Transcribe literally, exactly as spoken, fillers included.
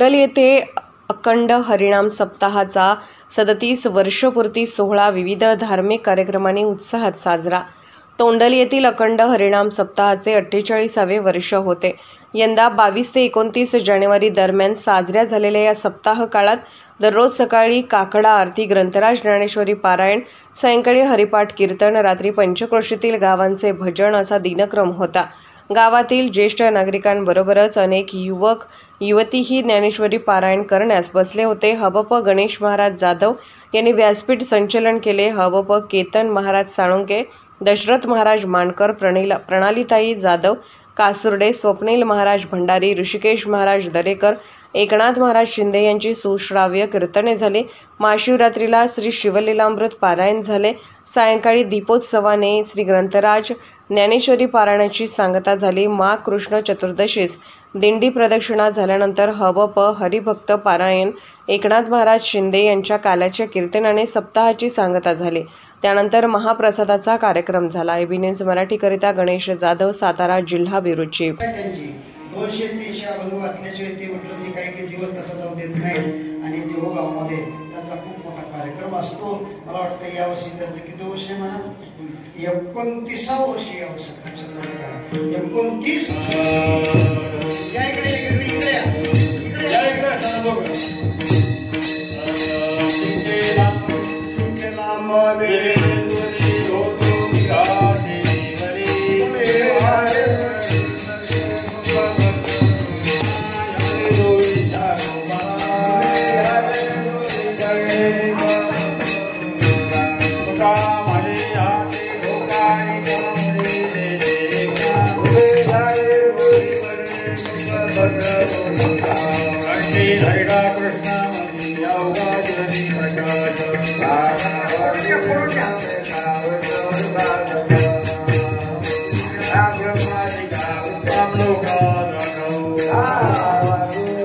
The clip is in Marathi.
तोंडल येथे अखंड हरिनाम सप्ताहाचा सदतीस वर्षपूर्ती सोहळा विविध धार्मिक कार्यक्रमांनी उत्साहात साजरा। तोंडल येथील अखंड हरिनाम सप्ताहाचे अठ्ठेचाळीसावे वर्ष होते। यंदा बावीस ते एकोणतीस जानेवारी दरम्यान साजऱ्या झालेल्या या सप्ताह काळात दररोज सकाळी काकडा आरती, ग्रंथराज ज्ञानेश्वरी पारायण, सायंकाळी हरिपाठ कीर्तन, रात्री पंचक्रोशीतील गावांचे भजन असा दिनक्रम होता। गावातील ज्येष्ठ नागरिकांबरोबरच अनेक युवक युवतीही ज्ञानेश्वरी पारायण करण्यास बसले होते। हबप गणेश महाराज जाधव यांनी व्यासपीठ संचलन केले। हबप केतन महाराज साळुंके, दशरथ महाराज मानकर, प्रणालीताई जाधव कासुर्डे, स्वप्नील महाराज भंडारी, ऋषिकेश महाराज दरेकर, एकनाथ महाराज शिंदे यांची सुश्राव्य कीर्तने झाली। महाशिवरात्रीला श्री शिवलीलामृत पारायण झाले। सायंकाळी दीपोत्सवाने श्री ग्रंथराज ज्ञानेश्वरी पारायणाची सांगता झाली। मा कृष्ण चतुर्दशीस दिंडी प्रदक्षिणा झाल्यानंतर हबप हरिभक्त पारायण, एकनाथ महाराज शिंदे यांच्या काल्याच्या कीर्तनाने सप्ताहाची सांगता झाली। त्यानंतर महाप्रसादाचा कार्यक्रम झाला। एबी न्यूज मराठीकरिता गणेश जाधव, सातारा जिल्हा ब्युरो चीफ। दोनशे तीनशे अभंग वाचल्याशिवाय ते म्हटलं की काही काही दिवस कसा जाऊ देत नाही आणि देहो गावामध्ये त्यांचा खूप मोठा कार्यक्रम असतो। मला वाटतं यावर्षी त्यांचं किती वर्ष आहे महाराज? एकोणतीसावं वर्ष यावर्षी एकोणतीस। या इकडे इकडे इकडे Ah,